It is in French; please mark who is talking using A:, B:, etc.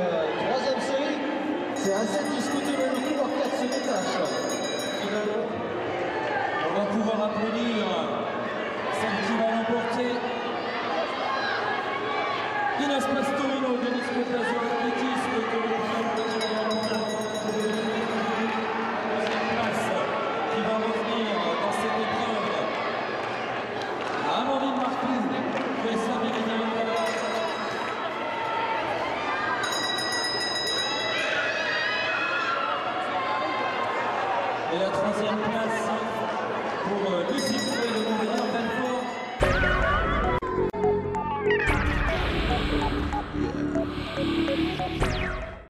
A: troisième série. C'est assez discuté, mais le couloir 4 se détache. Finalement,
B: on va pouvoir applaudir celle qui va l'emporter. Ines Pastorino de l'exploitation athlétisme que le deuxième place qui va revenir dans cette épreuve. Amandine Martin fait sa médaille. Et la troisième place pour Lucie